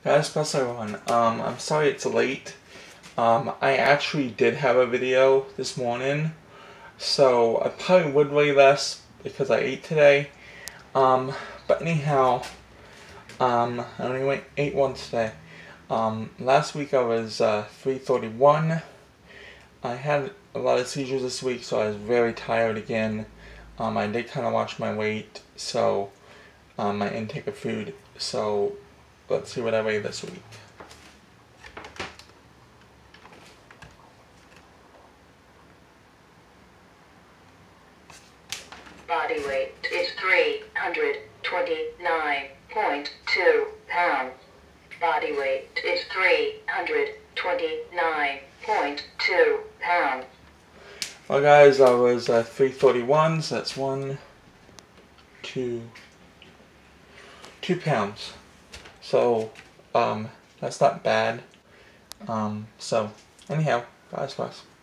Guys, plus everyone, I'm sorry it's late. I actually did have a video this morning, so I probably would weigh less because I ate today. But anyhow, I only ate once today. Last week I was 331. I had a lot of seizures this week, so I was very tired again. I did kind of watch my weight, so my intake of food. So let's see what I weigh this week. Body weight is 329.2 pounds. Body weight is 329.2 pounds. Well guys, I was 331, so that's 2 pounds. So, that's not bad. So, anyhow, guys,